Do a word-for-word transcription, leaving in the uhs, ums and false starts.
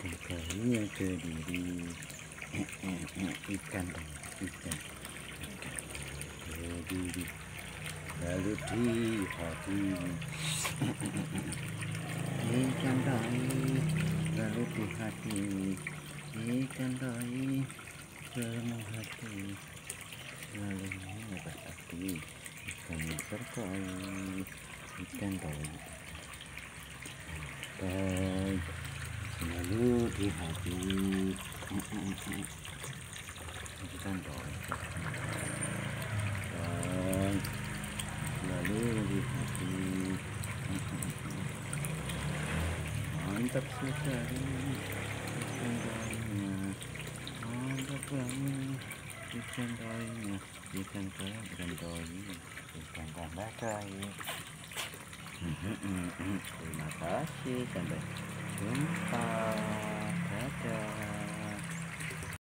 kembalinya ke diri. Ikan dong, ikan, ikan ke diri, lalu di hati. Ikan doi, lalu di hati. Ikan doi, semu hati, selalu mendapat hati. Ikan terkoi, ikan doi, doi selalu di hati. Ikan doi, doi selalu di hati. Mantap sekali ikan doinya, mantap banget ikan doinya, ikan koi, ikan doi, ikan tambah koi. Terima kasih, sampai